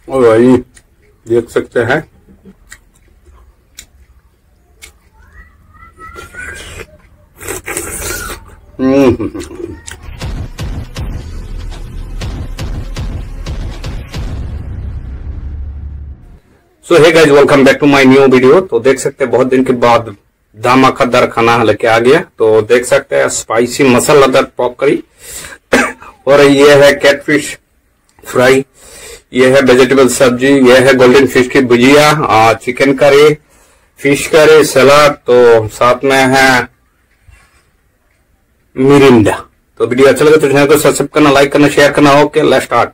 और भाई देख सकते हैं so hey guys, welcome back to my new video. तो देख सकते हैं बहुत दिन के बाद धमाकेदार खाना लेके आ गया। तो देख सकते हैं स्पाइसी मसालादार पॉक करी और ये है कैटफिश फ्राई, ये है वेजिटेबल सब्जी, ये है गोल्डन फिश की भुजिया, चिकन करी, फिश करी, सलाद, तो साथ में है मिरिंडा। तो वीडियो अच्छा लगे तो चैनल को सब्सक्राइब करना, लाइक करना, शेयर करना। Okay, let's start.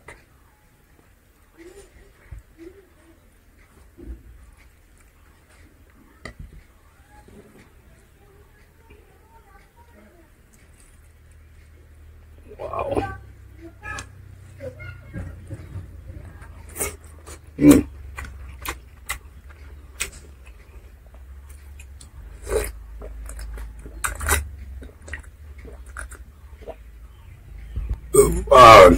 Wow. Wow.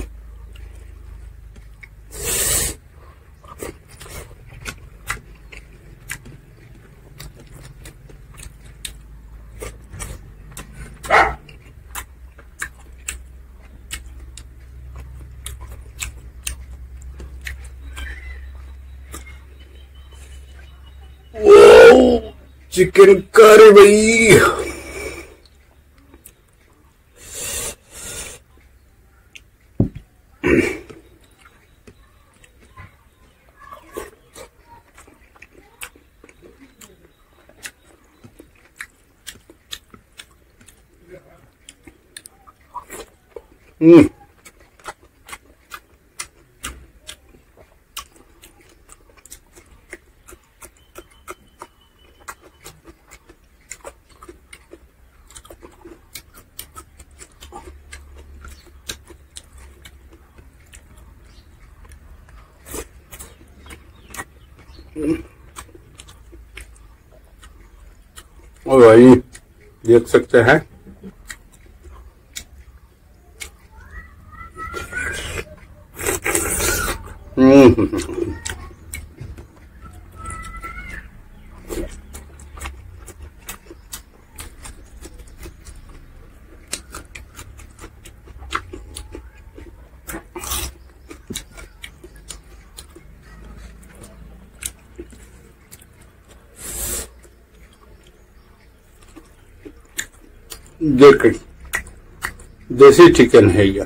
Chicken curry भाई। और भाई देख सकते हैं देखिए देसी चिकन है ये।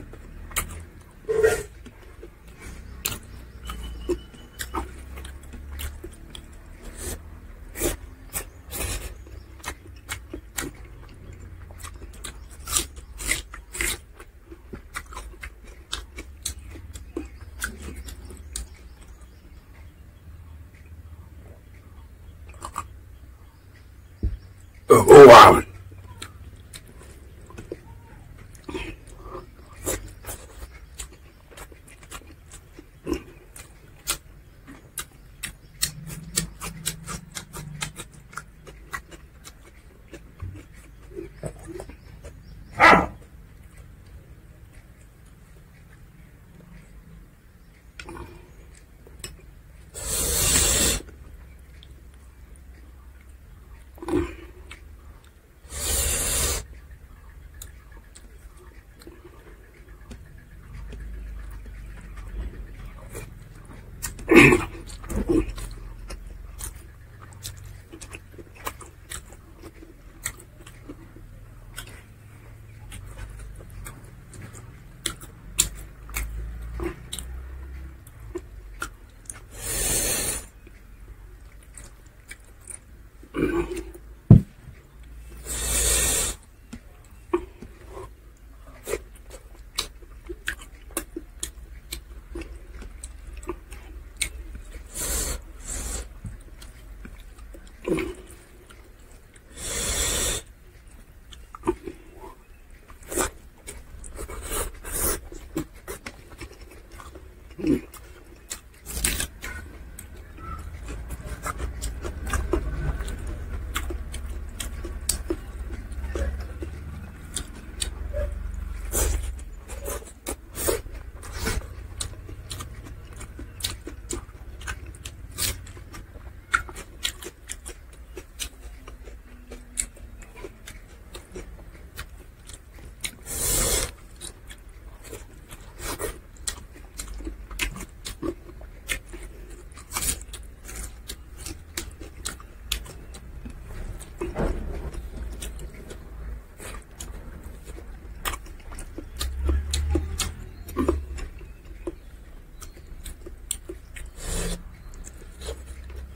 वाह,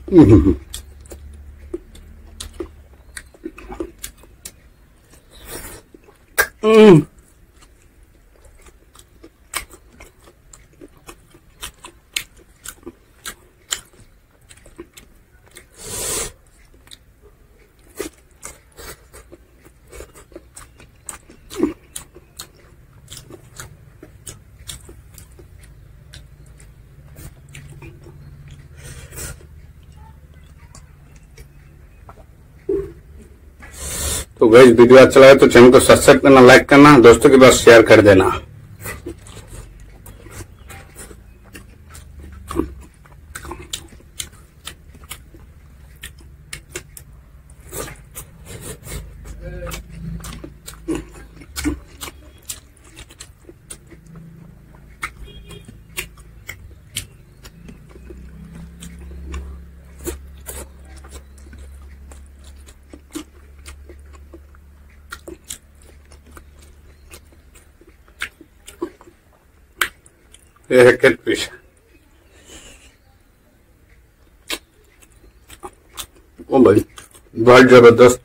हम्म। तो गाइस वीडियो अच्छा लगा तो चैनल को सब्सक्राइब करना, लाइक करना, दोस्तों के पास शेयर कर देना। ये है कैट फिश। ओ भाई बहुत जबरदस्त।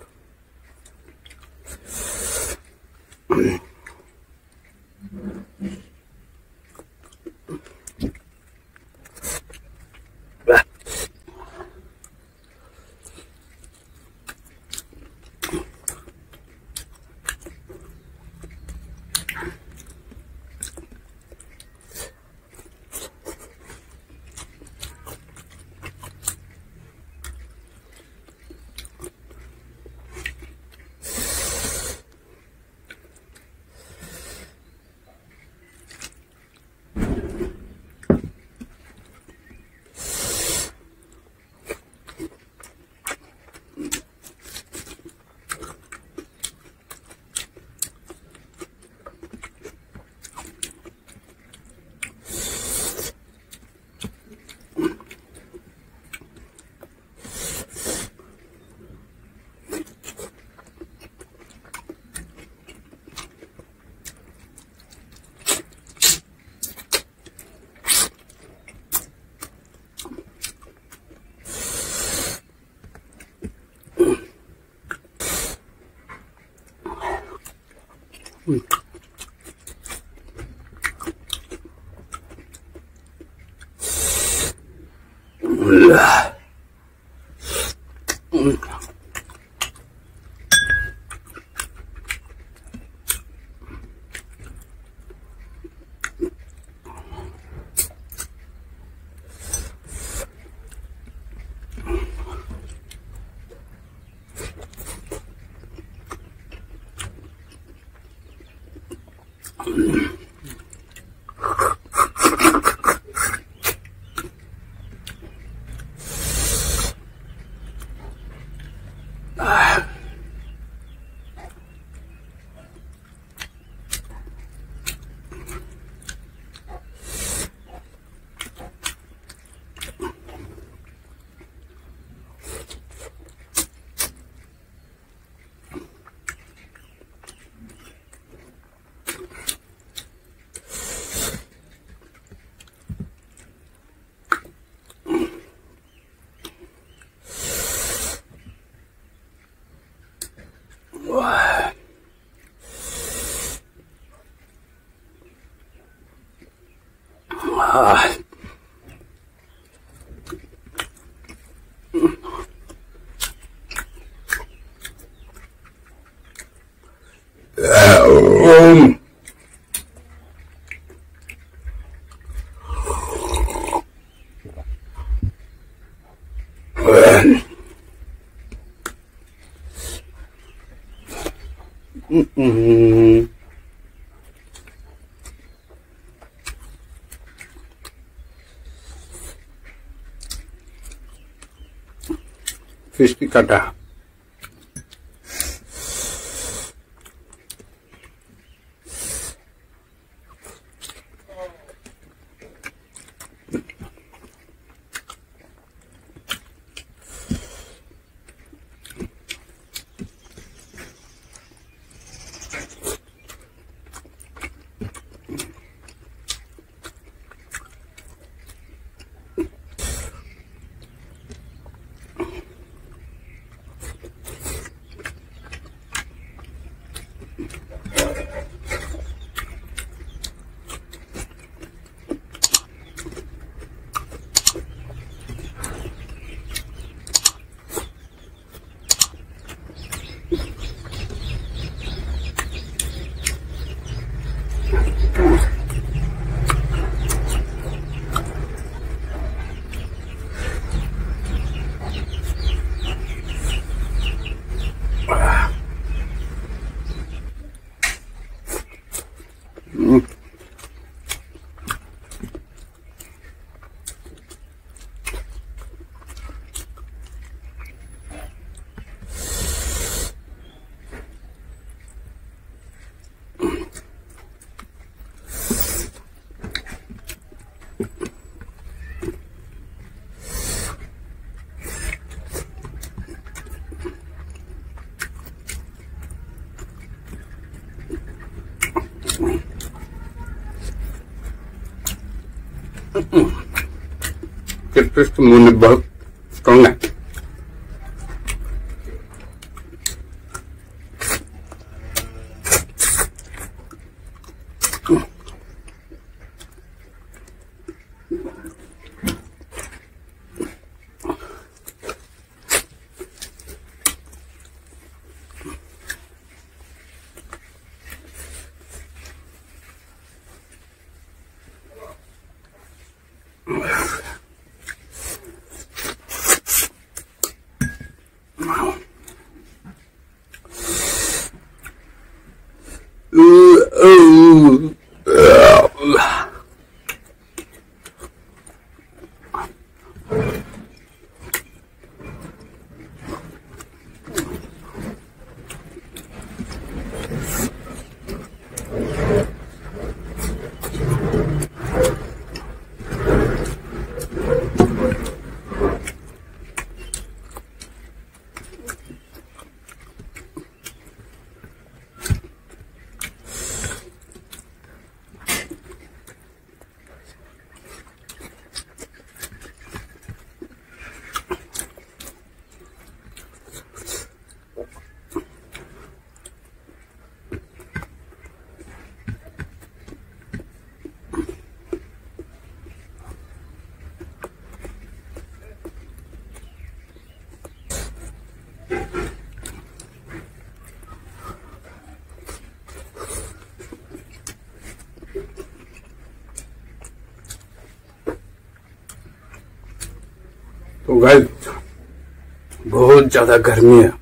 फिश की काटा। टेस्ट मुझे बहुत स्ट्रॉन्ग है। तो गाइस बहुत ज्यादा गर्मी है।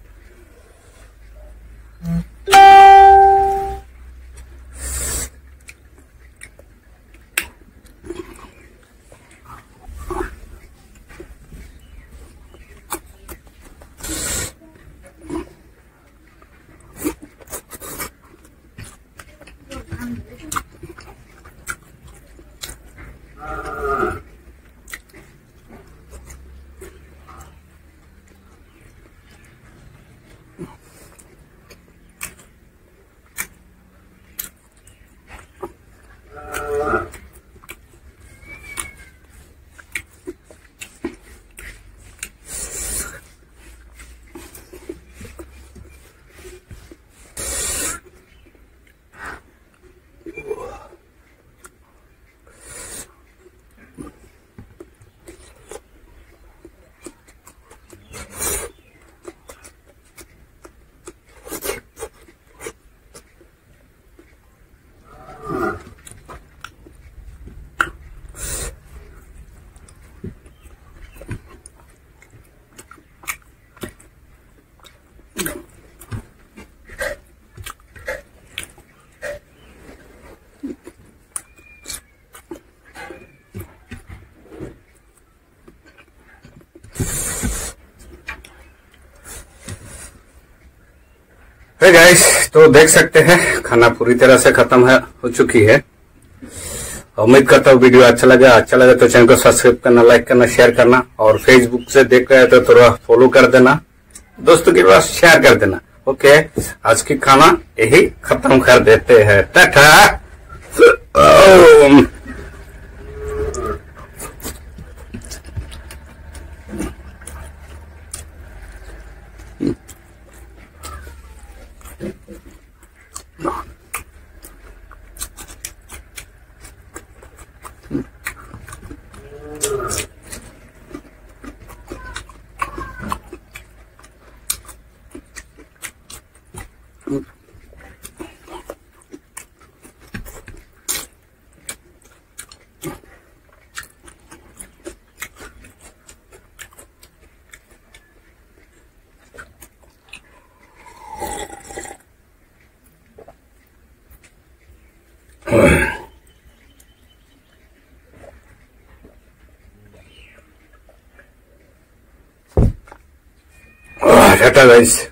हे गाइस, तो देख सकते हैं खाना पूरी तरह से खत्म हो चुकी है। उम्मीद करता हूँ वीडियो अच्छा लगा तो चैनल को सब्सक्राइब करना, लाइक करना, शेयर करना, और फेसबुक से देख रहे हैं तो थोड़ा फॉलो कर देना, दोस्तों के पास शेयर कर देना। ओके, आज की खाना यही खत्म कर देते हैं। टाटा। Tata guys.